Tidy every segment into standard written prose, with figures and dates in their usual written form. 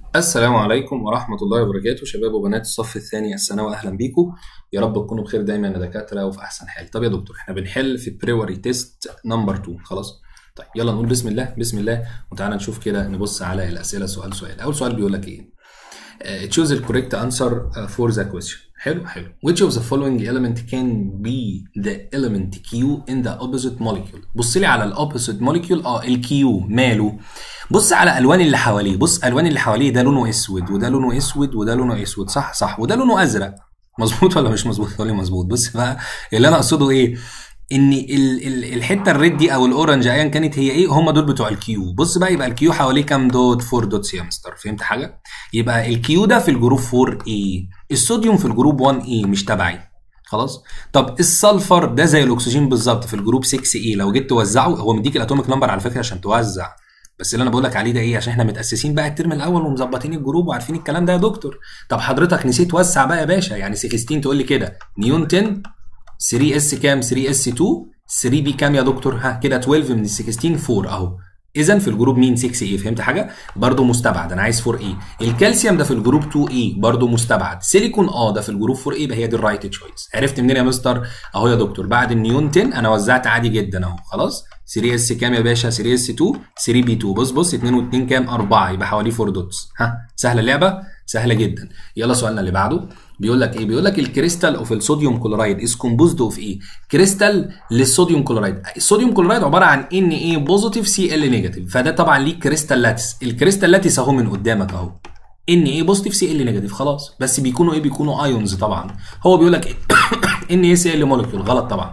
السلام عليكم ورحمة الله وبركاته، شباب وبنات الصف الثاني الثانوي، أهلا بيكم. يا رب تكونوا بخير دايما يا دكاترة وفي أحسن حال. طب يا دكتور، احنا بنحل في بريوري تيست نمبر 2. خلاص؟ طيب يلا نقول بسم الله بسم الله وتعالى نشوف كده، نبص على الأسئلة سؤال سؤال. أول سؤال بيقول لك إيه؟ choose the correct answer for the question. حلو. Which of the following element can be the element Q in the opposite molecule؟ بص لي على الopposite molecule. الكيو ماله؟ بص على الوان اللي حواليه. بص الوان اللي حواليه، ده لونه اسود وده لونه اسود وده لونه اسود، صح، وده لونه ازرق. مظبوط ولا مش مظبوط؟ قول لي مظبوط. بص بقى اللي انا اقصده ايه، ان الحته الريد دي او الاورنج ايا كانت هي ايه، هم دول بتوع الكيو. بص بقى، يبقى الكيو حواليه كام دوت؟ 4 دوتس يا مستر. فهمت حاجه؟ يبقى الكيو ده في الجروب 4 اي، الصوديوم في الجروب 1 اي، مش تبعي. خلاص. طب السلفر ده زي الاكسجين بالظبط في الجروب 6 اي. لو جيت توزعه، هو مديك الاتوميك نمبر على فكره عشان توزع، بس اللي انا بقول لك عليه ده ايه، عشان احنا متاسسين بقى الترم الاول ومظبطين الجروب وعارفين الكلام ده يا دكتور. طب حضرتك نسيت توسع بقى يا باشا، يعني 16 تقول لي كده نيون 10 3 اس كام؟ 3 اس 2 3 بي كام يا دكتور؟ ها كده 12 من ال 16 4 اهو. اذا في الجروب مين؟ 6 اي. فهمت حاجه؟ برضو مستبعد، انا عايز 4 اي. الكالسيوم ده في الجروب 2 اي، برضو مستبعد. سيليكون ده في الجروب 4 اي، يبقى هي دي الرايت تشويس. عرفت منين يا مستر؟ اهو يا دكتور، بعد النيون 10 انا وزعت عادي جدا اهو. خلاص. 3 اس كام يا باشا؟ 3 اس 2 3 بي 2. بص 2 و2 كام؟ 4، يبقى حوالي 4 دوتس. ها سهله اللعبه؟ سهله جدا. يلا سؤالنا اللي بعده بيقول لك ايه؟ بيقول لك الكريستال اوف الصوديوم كلورايد از كومبوزد اوف ايه؟ كريستال للصوديوم كلورايد. الصوديوم كلورايد عباره عن ان ايه بوزيتيف سي ال نيجاتيف، فده طبعا ليه كريستال لاتس. الكريستال لاتس اهو من قدامك اهو، ان ايه بوزيتيف سي ال نيجاتيف. خلاص. بس بيكونوا ايه؟ بيكونوا ايونز طبعا. هو بيقول لك ان ايه سي ال مولكيول. غلط طبعا،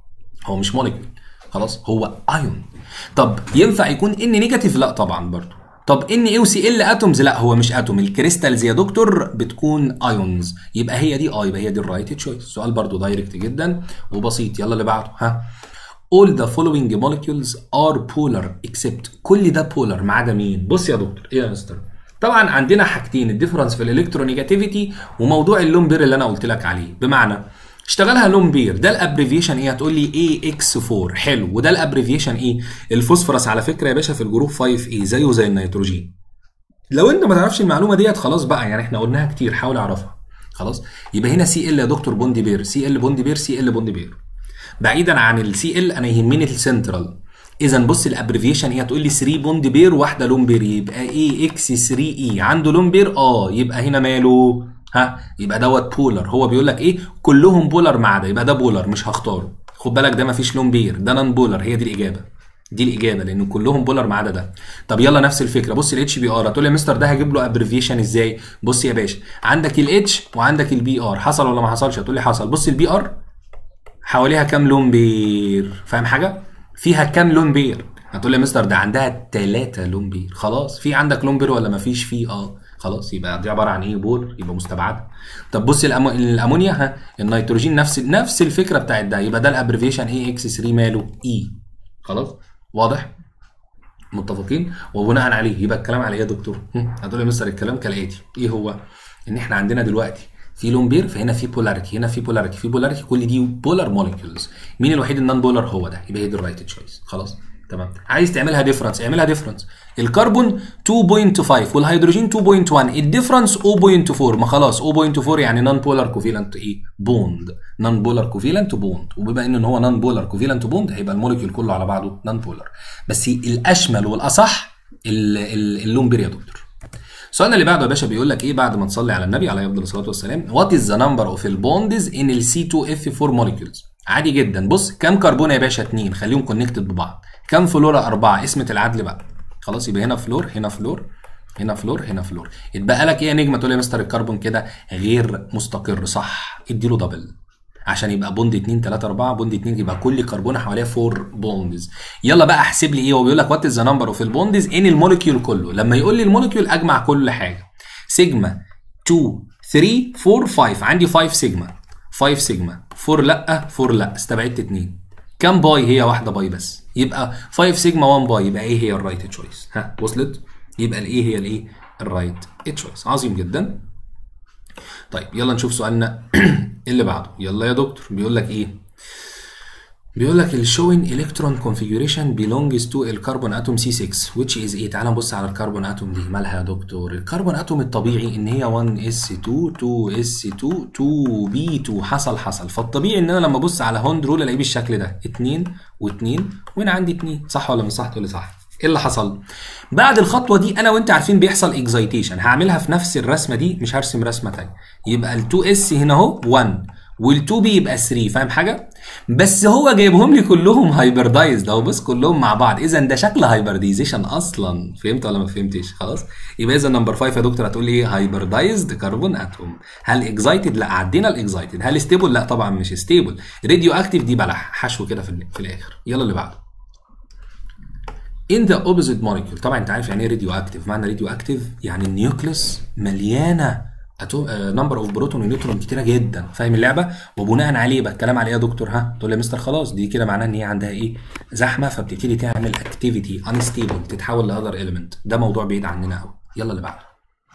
هو مش مولكيول. خلاص، هو ايون. طب ينفع يكون ان نيجاتيف؟ لا طبعا برضه. طب ان اي وسي ال اتومز؟ لا هو مش اتوم. الكريستالز يا دكتور بتكون ايونز، يبقى هي دي يبقى هي دي الرايت تشويس. سؤال برضو دايركت جدا وبسيط. يلا اللي بعده. ها all the following molecules are polar except، كل ده بولر ما عدا مين؟ بص يا دكتور، ايه يا مستر؟ طبعا عندنا حاجتين، الديفرنس في الالكترونيجاتيفيتي وموضوع اللون بير اللي انا قلت لك عليه. بمعنى اشتغلها لون بير، ده الابريفيشن ايه؟ هتقول لي اي اكس 4. حلو. وده الابريفيشن ايه؟ الفوسفورس على فكره يا باشا في الجروب 5 اي، زيه زي النيتروجين. لو انت ما تعرفش المعلومه ديت خلاص بقى، يعني احنا قلناها كتير، حاول اعرفها. خلاص. يبقى هنا سي ال يا دكتور بوند بير، سي ال بوند بير، سي ال بوند بير. بعيدا عن السي ال انا يهمني السنترال. اذا بص الابريفيشن ايه؟ هتقول لي 3 بوند بير واحده لون بير، يبقى اي اكس 3 اي. عنده لون بير؟ يبقى هنا ماله؟ ها يبقى دوت بولر. هو بيقول لك ايه؟ كلهم بولر ما عدا، يبقى ده بولر مش هختاره. خد بالك ده مفيش لون بير، ده نون بولر. هي دي الاجابه، دي الاجابه، لان كلهم بولر ما عدا ده. طب يلا نفس الفكره. بص الاتش بي ار، هتقول لي يا مستر ده هجيب له ابريفيشن ازاي؟ بص يا باشا، عندك الاتش وعندك البي ار، حصل ولا ما حصلش؟ هتقول لي حصل. بص البي ار حواليها كام لون بير؟ فاهم حاجه؟ فيها كام لون بير؟ هتقول لي يا مستر ده عندها 3 لون بير. خلاص. في عندك لون بير ولا ما فيش فيه؟ خلاص، يبقى دي عباره عن ايه؟ بول، يبقى مستبعده. طب بص الامونيا، النيتروجين نفس الفكره بتاعت ده، يبقى ده الابريفيشن اي اكس 3 ماله؟ اي. خلاص. واضح؟ متفقين؟ وبناء عليه يبقى الكلام على ايه يا دكتور؟ هتقول لي يا مستر الكلام كالاتي. ايه هو؟ ان احنا عندنا دلوقتي في لون بير، فهنا في بولاريتي، هنا في بولاريتي، في بولاريتي، كل دي بولار موليكيولز. مين الوحيد النون بولار؟ هو ده، يبقى هي دي الرايت تشويس. خلاص تمام. عايز تعملها ديفرنس، اعملها ديفرنس. الكربون 2.5 والهيدروجين 2.1، الديفرنس 0.4. ما خلاص 0.4 يعني نون بولار كوفيلنت ايه؟ بوند. نون بولار كوفيلنت بوند. وبما ان هو نون بولار كوفيلنت بوند، هيبقى الموليكيول كله على بعضه نون بولار. بس الاشمل والاصح اللون بير يا دكتور. السؤال اللي بعده يا باشا بيقول لك ايه؟ بعد ما تصلي على النبي عليه افضل الصلاه والسلام، وات از ذا نمبر اوف البوندز ان السي 2 اف 4 موليكيولز؟ عادي جدا. بص كام كربون يا باشا؟ 2، خليهم كونكتد ببعض. كام فلورا؟ 4. اسمة العدل بقى. خلاص. يبقى هنا فلور، هنا فلور، هنا فلور، هنا فلور. اتبقى لك ايه يا نجمه؟ تقول لي يا مستر الكربون كده غير مستقر. صح، اديله دبل عشان يبقى بوند 2 3 4. بوند 2 يبقى كل كربونه حواليها 4 بوندز. يلا بقى احسب لي ايه. هو بيقول لك وات از ذا نمبر اوف البوندز ان الموليكيول كله. لما يقول لي الموليكيول اجمع كل حاجه. سيجما 2 3 4 5. عندي 5 سيجما، 5 سيجما. 4 لا، 4 لا، استبعدت 2. كام باي؟ هي واحده باي بس. يبقى 5 سيجما 1 باي. يبقى ايه هي الرايت تشويس؟ ها وصلت؟ يبقى الايه هي الايه؟ الرايت تشويس. عظيم جدا. طيب يلا نشوف سؤالنا اللي بعده. يلا يا دكتور بيقول لك ايه؟ بيقول لك ال showing electron configuration belongs to الكربون اتوم C6 which is ايه؟ تعال نبص على الكربون اتوم دي مالها يا دكتور؟ الكربون اتوم الطبيعي ان هي 1s2 2s2 2b2 حصل فالطبيعي ان انا لما ابص على هوند رول الاقيه بالشكل ده 2 و2 وهنا عندي 2 صح ولا مش صح؟ تقول لي صح. ايه اللي حصل؟ بعد الخطوه دي انا وانت عارفين بيحصل اكزايتيشن، هعملها في نفس الرسمه دي مش هرسم رسمه ثانيه، يبقى ال 2s هنا اهو 1 وال2 بي يبقى 3. فاهم حاجه؟ بس هو جايبهم لي كلهم هايبردايزد اهو، بص كلهم مع بعض، اذا ده شكل هايبرديزيشن اصلا. فهمت ولا ما فهمتش؟ خلاص يبقى اذا نمبر 5 يا دكتور هتقول لي ايه؟ هايبردايزد كربون اتوم. هل اكزايتد؟ لا عدينا الاكزايتد. هل ستيبل؟ لا طبعا مش ستيبل. راديو اكتيف دي بلح حشو كده في الاخر. يلا اللي بعده. in the opposite molecule. طبعا انت عارف يعني ايه راديو اكتيف. معنى راديو اكتيف يعني النيوكليس مليانه نمبر اوف بروتون ونيوترون كتيره جدا. فاهم اللعبه؟ وبناء عليه بقى الكلام على ايه يا دكتور؟ ها تقول لي يا مستر خلاص دي كده معناها ان هي عندها ايه؟ زحمه، فبتبتدي تعمل اكتيفيتي انستيبل، تتحول لاذر اليمنت. ده موضوع بعيد عننا قوي. يلا اللي بعده.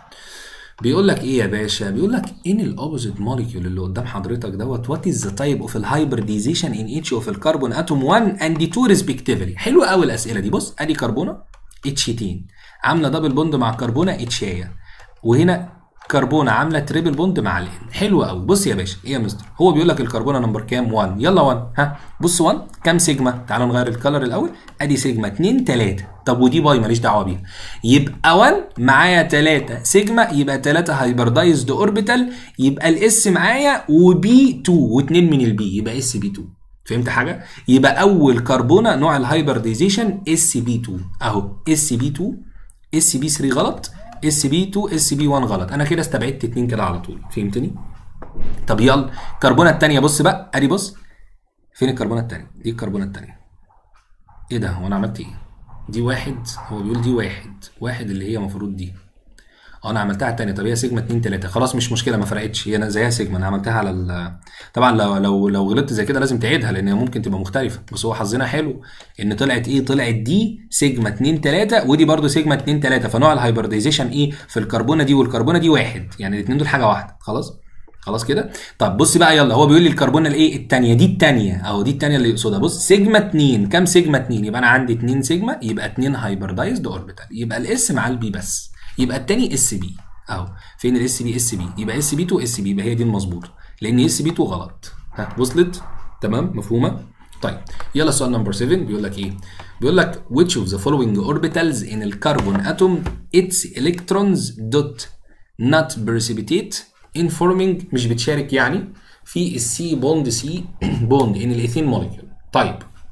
بيقول لك ايه يا باشا؟ بيقول لك ان الاوبوزيت موليكيول اللي قدام حضرتك دوت وات از ذا تايب اوف الهايبرديزيشن ان ايتش اوف الكربون اتوم 1 اند 2 ريسبكتيفلي. حلوه قوي الاسئله دي. بص ادي كربونه اتشتين عامله دبل بوند مع كربونه اتشايه، وهنا كربونه عامله تريبل بوند مع الان. حلو قوي. بص يا باشا ايه يا مستر؟ هو بيقول لك الكربونه نمبر كام؟ 1. يلا 1. ها بص 1 كام سيجما؟ تعالوا نغير الكلر الاول. ادي سيجما 2 3. طب ودي باي ماليش دعوه بيها. يبقى 1 معايا 3 سيجما، يبقى 3 هايبردايزد اوربيتال، يبقى الاس معايا وبي 2 و2 من البي، يبقى اس بي 2. فهمت حاجه؟ يبقى اول كربونه نوع الهايبرديزيشن اس بي 2 اهو. اس بي 2 اس بي 3 غلط، اس بي 2 اس بي 1 غلط. انا كده استبعدت 2 كده على طول. فهمتني؟ طب يلا الكربونه الثانيه. بص بقى ادي بص. فين الكربونه الثانيه؟ دي الكربونه الثانيه. ايه ده؟ هو انا عملت ايه؟ دي واحد. هو بيقول دي واحد اللي هي المفروض دي. انا عملتها الثانيه. طب هي سيجما 2 3 خلاص مش مشكله ما فرقتش، هي زيها سيجما. انا عملتها على طبعا لو غلطت زي كده لازم تعيدها لان هي ممكن تبقى مختلفه. بس هو حظنا حلو ان طلعت ايه؟ طلعت دي سيجما 2 3 ودي برده سيجما 2 3. فنوع الهايبرديزيشن ايه في الكربونه دي والكربونه دي واحد، يعني الاثنين دول حاجه واحده. خلاص كده. طب بص بقى يلا. هو بيقول لي الكربونه الايه؟ الثانيه. دي الثانيه اهو، دي الثانيه اللي يقصدها. بص سيجما 2 كام سيجما 2؟ يبقى انا عندي 2 سيجما، يبقى 2 هايبردايزد اوربيتال، يبقى الاس مع البي بس، يبقى الثاني اس بي اهو. فين الاس بي؟ اس بي يبقى اس بي 2 اس بي، يبقى هي دي المظبوطه لان اس بي 2 غلط. ها وصلت؟ تمام مفهومه؟ طيب يلا السؤال نمبر 7 بيقول لك ايه؟ بيقول لك which of the following orbitals in الكربون atom its electrons dot not precipitate in forming مش بتشارك يعني في السي بوند سي بوند ان الايثين موليكيول. طيب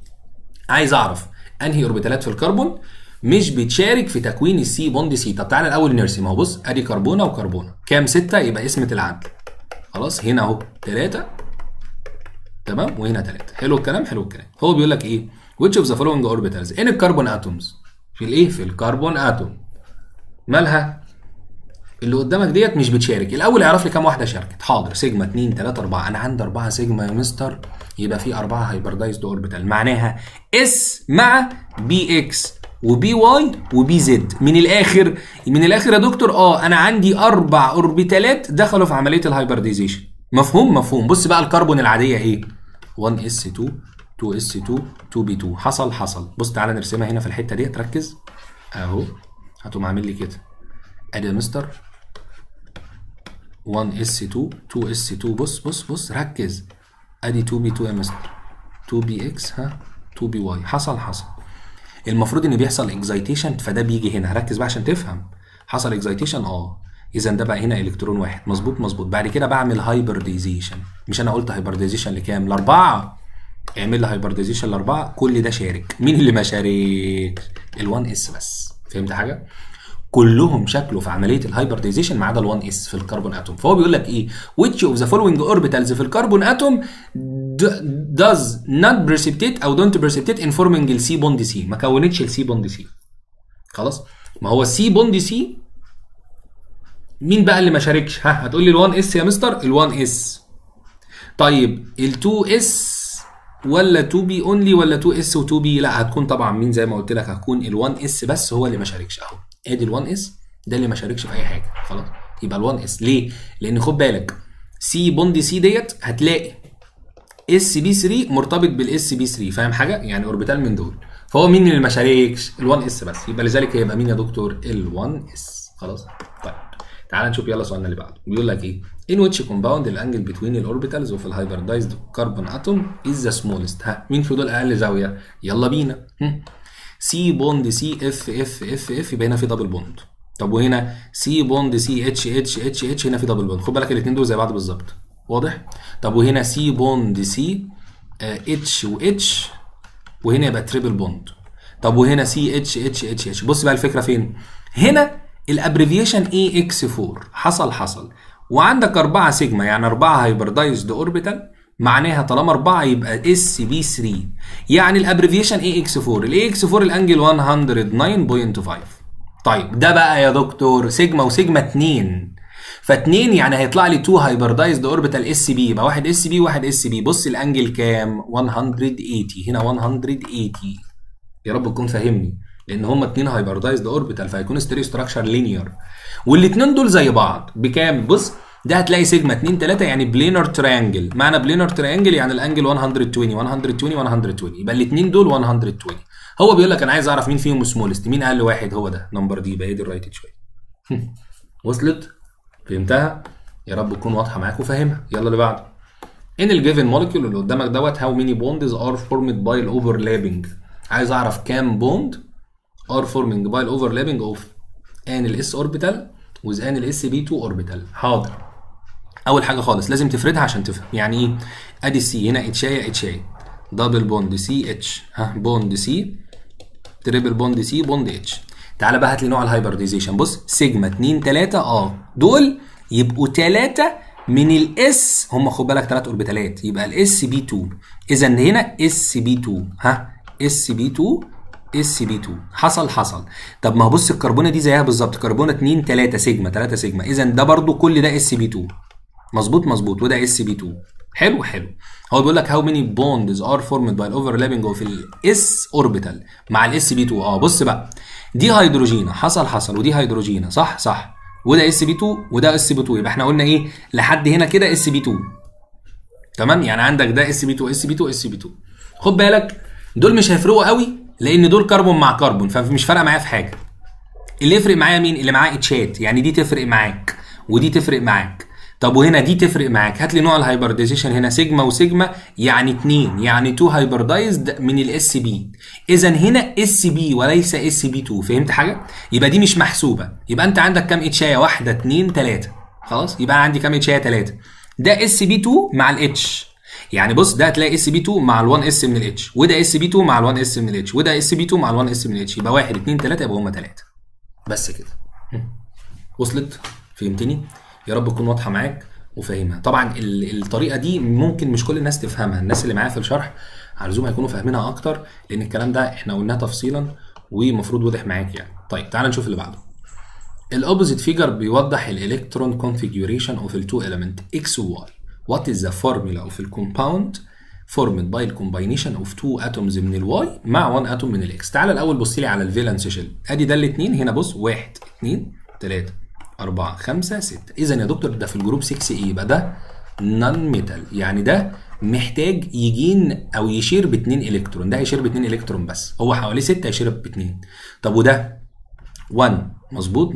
عايز اعرف انهي اوربيتالات في الكربون مش بتشارك في تكوين السي بوند سي. طب تعالى الاول نرسم اهو. بص ادي كربونه وكربونه كام؟ 6 يبقى اسمة العدل. خلاص هنا اهو 3 تمام وهنا 3. حلو الكلام. هو بيقول لك ايه؟ which of the following orbitals in الكربون اتومز في الايه؟ في الكربون اتوم مالها اللي قدامك ديت مش بتشارك. الاول اعرف لي كام واحده شاركت. حاضر سيجما 2 3 4. انا عندي 4 سيجما يا مستر، يبقى في 4 هايبردايزد اوربيتال. معناها اس مع بي اكس وبي واي وبي زد. من الاخر يا دكتور انا عندي 4 اوربيتالات دخلوا في عمليه الهايبرديزيشن. مفهوم. بص بقى الكربون العاديه ايه؟ 1 اس 2 2 اس 2 2 بي 2. حصل. بص تعالى نرسمها هنا في الحته دي. ركز اهو. هتقوم عامل لي كده ادي يا مستر 1 اس 2 2 اس 2. بص ركز. ادي 2 بي 2 يا مستر 2 بي اكس 2 بي واي. حصل. المفروض ان بيحصل اكزايتيشن فده بيجي هنا. ركز بقى عشان تفهم. حصل اكزايتيشن اذا ده بقى هنا الكترون واحد. مظبوط. بعد كده بعمل هايبرديزيشن. مش انا قلت هايبرديزيشن لكام؟ لاربعه. اعمل لي هايبرديزيشن لاربعه. كل ده شارك. مين اللي ما شاركش؟ ال1 اس بس. فهمت حاجه؟ كلهم شكلوا في عمليه الهايبرديزيشن ما عدا ال1 اس في الكربون اتوم. فهو بيقول لك ايه؟ which of the following orbitals في الكربون اتوم does not precipitate او don't precipitate in forming السي بوند سي. ما كونتش السي بوند سي. خلاص ما هو السي بوند سي مين بقى اللي ما شاركش؟ هتقول لي ال1 اس يا مستر. ال1 اس. طيب ال2 اس ولا 2 بي اونلي ولا 2 اس و2 بي؟ لا هتكون طبعا مين زي ما قلت لك هتكون ال1 اس بس هو اللي ما شاركش اهو. ادي ال1 اس ده اللي ما شاركش في اي حاجه. خلاص يبقى ال1 اس. ليه؟ لان خد بالك سي بوند سي ديت هتلاقي اس بي 3 مرتبط بالاس بي 3، فاهم حاجه؟ يعني اوربيتال من دول. فهو مين اللي ما شاركش؟ ال1 اس بس، يبقى لذلك هيبقى مين يا دكتور؟ ال1 اس. خلاص طيب تعال نشوف يلا سؤالنا اللي بعده. بيقول لك ايه؟ in which compound the angle between the orbitals of the hybridized carbon atom is the smallest. ها مين في دول اقل زاويه؟ يلا بينا. سي بوند سي اف اف اف اف، يبقى هنا في دبل بوند. طب وهنا سي بوند سي اتش اتش اتش اتش، هنا في دبل بوند. خد بالك الاثنين دول زي بعض بالظبط، واضح؟ طب وهنا سي بوند سي اتش واتش، وهنا يبقى تريبل بوند. طب وهنا سي اتش اتش اتش اتش. بص بقى الفكره فين؟ هنا الابريفيشن اي اكس 4 حصل، وعندك 4 سيجما، يعني 4 هايبردايزد اوربيتال، معناها طالما 4 يبقى اس بي 3، يعني الابريفيشن اي اكس 4. الاي اكس 4 الانجل 109.5. طيب ده بقى يا دكتور سيجما وسيجما 2، ف2 يعني هيطلع لي 2 هايبردايزد اوربيتال اس بي، يبقى واحد اس بي وواحد اس بي. بص الانجل كام؟ 180، هنا 180. يا رب تكون فاهمني، لان هما 2 هايبردايزد اوربيتال، فهيكون ستيريو ستراكشر لينير، والاثنين دول زي بعض بكام؟ بص ده هتلاقي سيجما 2 3 يعني بلينر تريانجل. معنى بلينر تريانجل يعني الانجل 120 120 120، يبقى الاثنين دول 120. هو بيقول لك انا عايز اعرف مين فيهم سمولست، مين اقل واحد؟ هو ده نمبر دي، يبقى هي دي الرايت شويه. وصلت؟ فهمتها؟ يا رب تكون واضحه معاك وفاهمها. يلا اللي بعده. ان الجيفن مولكيول اللي قدامك دوت هاو ميني بوندز ار فورمد باي الاوفرلابنج. عايز اعرف كام بوند ار فورمنج باي الاوفرلابنج اوف ان الاس اوربيتال وذ ان الاس بي 2 اوربيتال. حاضر. اول حاجه خالص لازم تفردها عشان تفهم يعني ايه. ادي السي هنا اتشايه اتشايه، دبل بوند سي اتش، ها بوند سي، تريبل بوند سي، بوند اتش. تعالى بقى هات لي نوع الهايبرديزيشن. بص سيجما 2 3 دول يبقوا 3 من الاس، هم خد بالك 3 اوربيتالات، يبقى الاس بي 2. اذا هنا اس بي 2، ها اس بي 2 اس بي 2. حصل. طب ما هو بص الكربونه دي زيها بالظبط، كربونه 2 3 سيجما 3 سيجما، اذا ده برضو كل ده اس بي 2. مظبوط، وده اس بي 2. حلو. هو بيقول لك هاو ماني بوندز ار فورمد باي الاوفرلابنج اوف الاس اوربيتال مع الاس بي 2. بص بقى دي هيدروجينه، حصل، ودي هيدروجينه، صح، وده اس بي 2 وده اس بي 2، يبقى احنا قلنا ايه لحد هنا كده اس بي 2. تمام، يعني عندك ده اس بي 2 اس بي 2 اس بي 2. خد بالك دول مش هيفرقوا قوي لان دول كربون مع كربون، فمش فارقه معايا في حاجه. اللي يفرق معايا مين؟ اللي معاه اتشات، يعني دي تفرق معاك ودي تفرق معاك. طب وهنا دي تفرق معاك. هات لي نوع الهايبرديزيشن هنا، سيجما وسيجما يعني 2، يعني 2 هايبردايزد من الاس بي. اذا هنا اس بي وليس اس بي 2. فهمت حاجه؟ يبقى دي مش محسوبه. يبقى انت عندك كام اتشايه؟ 1 2 3. خلاص يبقى عندي كام اتشايه؟ 3. ده اس بي 2 مع الاتش، يعني بص ده هتلاقي اس بي 2 مع ال1 اس من الاتش، وده اس بي 2 مع ال1 اس من الاتش، وده اس بي 2 مع ال1 اس من الاتش. يبقى 1 2 3 يبقى هم 3 بس كده. وصلت؟ فهمتني؟ يا رب تكون واضحه معاك وفاهمها. طبعا الطريقه دي ممكن مش كل الناس تفهمها، الناس اللي معايا في الشرح على اللزوم هيكونوا فاهمينها اكتر، لان الكلام ده احنا قلناه تفصيلا ومفروض واضح معاك يعني. طيب تعال نشوف اللي بعده. الاوبوزيت فيجر بيوضح الالكترون كونفيجوريشن اوف التو اليمنت اكس وواي. وات از ذا فورمولا اوف الكومباوند فورمد باي الكومباينيشن اوف 2 اتومز من الواي مع 1 اتوم من الاكس. تعال الاول بص لي على الفالنس شيل. ادي ده الاثنين هنا، بص 1 2 3 4 5 6. اذا يا دكتور ده في الجروب 6 ايه؟ يبقى ده نون ميتال، يعني ده محتاج يجين او يشير ب2 الكترون. ده هيشير ب2 الكترون بس، هو حوالي 6 هيشير ب2. طب وده 1 مظبوط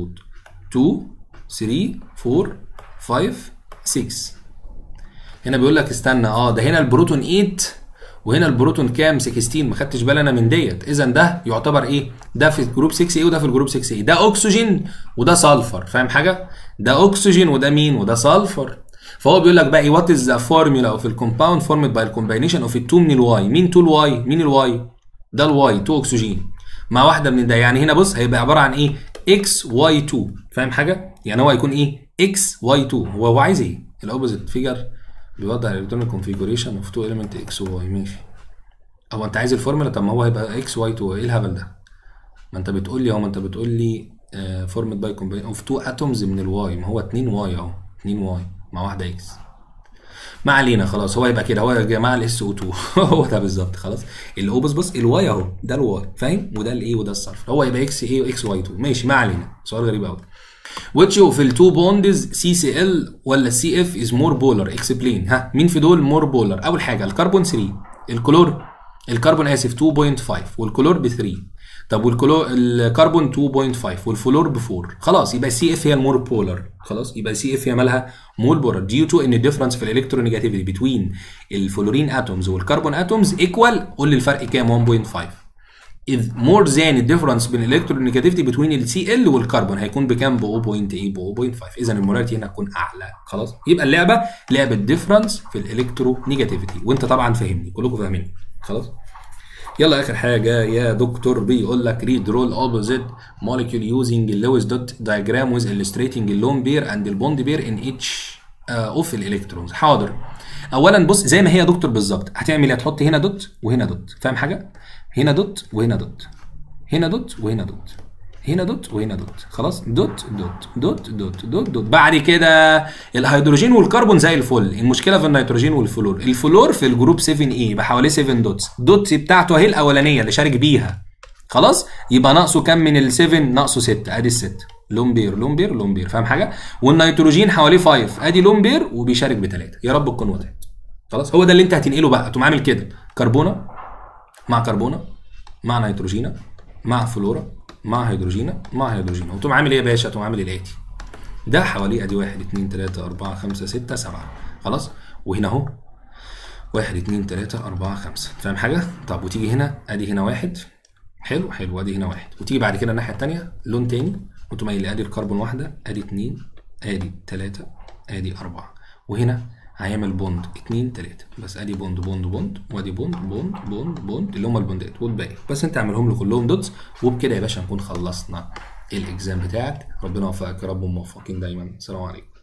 2 3 4 5 6. هنا بيقول لك استنى ده هنا البروتون 8 وهنا البروتون كام؟ 16. ما خدتش بالي انا من ديت. اذا ده يعتبر ايه؟ ده في الجروب 6 ايه وده في الجروب 6 ايه. ده اكسجين وده سلفر، فاهم حاجه؟ ده اكسجين وده مين؟ وده سلفر. فهو بيقول لك بقى ايه؟ وات از ذا فورمولا اوف الكومباوند فورمد باي الكومباينيشن اوف ال2 من الواي. مين 2 الواي؟ مين الواي؟ ده الواي 2 اكسجين مع واحده من ده. يعني هنا بص هيبقى عباره عن ايه؟ اكس واي 2. فاهم حاجه؟ يعني هو هيكون ايه؟ اكس واي 2. هو عايز ايه؟ الاوبوزيت فيجر بيوضح الالكترونيك كونفيجوريشن اوف 2 اليمنت اكس وواي. ماشي. هو انت عايز الفورمولا؟ طب ما هو هيبقى اكس واي 2. ايه الهبل ده؟ ما انت بتقول لي فورمد باي كومباين اوف 2 اتومز من الواي. ما هو 2 واي 2 واي مع واحده اكس. ما علينا خلاص، هو يبقى كده. هو يا جماعه الاس او 2 هو ده بالظبط. خلاص الاوبس بص الواي اهو، ده الواي فاهم، وده الايه وده الصرف. هو يبقى اكس ايه واكس واي 2. ماشي ما علينا. سؤال غريب قوي. which of the two bonds CCl ولا CF is more polar explain. ها مين في دول more polar؟ اول حاجه الكربون 3، الكربون اسف 2.5 والكلور ب 3. طب الكربون 2.5 والفلور ب 4. خلاص يبقى السي اف هي المور بولر. خلاص يبقى السي اف هي مالها مور بولر due to ان الديفرنس في الالكترونيجاتيفيتي بتوين الفلورين اتومز والكربون اتومز ايكوال. قول لي الفرق كام؟ 1.5 is more than الديفرنس بين الالكترونيجاتيفيتي بتوين السي ال والكربون هيكون بكام؟ ب 0.8 اذا المولاريتي هنا هتكون اعلى. خلاص يبقى اللعبه لعبه ديفرنس في الالكترونيجاتيفيتي، وانت طبعا فاهمني، كلكم فاهميني. خلاص يلا اخر حاجه يا دكتور بيقول لك read roll opposite molecule using Lewis dot diagram with illustrating اللون بير and البوند بير in each of الالكترونز. حاضر. اولا بص زي ما هي يا دكتور بالظبط، هتعمل ايه؟ هتحط هنا دوت وهنا دوت، فاهم حاجه؟ هنا دوت وهنا دوت، هنا دوت وهنا دوت، هنا دوت وهنا دوت. خلاص دوت دوت دوت دوت دوت دوت. بعد كده الهيدروجين والكربون زي الفل. المشكله في النيتروجين والفلور. الفلور في الجروب 7A بحوالي 7 دوتس. دوتس بتاعته اهي الاولانيه اللي شارك بيها. خلاص يبقى ناقصه كام من ال7؟ ناقصه 6. ادي ال6 لون بير لون بير لون بير، فاهم حاجه؟ والنيتروجين حواليه 5. ادي لون بير وبيشارك ب3. يا رب تكون وضحت. خلاص هو ده اللي انت هتنقله بقى. تقوم عامل كده كربونه مع كربونه مع نيتروجينه مع فلوره مع هيدروجينه مع هيدروجينه، وتقوم عامل ايه يا باشا؟ تقوم عامل الاتي ده حواليه ادي 1 2 3 4 5 6 7. خلاص وهنا اهو 1 2 3 4 5، فاهم حاجه؟ طب وتيجي هنا ادي هنا 1. حلو حلو ادي هنا 1. وتيجي بعد كده الناحيه الثانيه لون تاني وتقوم قايل ادي الكربون واحده ادي 2 ادي 3 ادي 4، وهنا هيعمل بوند 2 3 بس. ادي بوند بوند بوند وادي بوند بوند بوند بوند اللي هم البوندات والباقي، بس انت اعملهم له كلهم دوتس. وبكده يا باشا نكون خلصنا الاكزام بتاعك. ربنا يوفقك يا رب وموفقين دايما. السلام عليكم.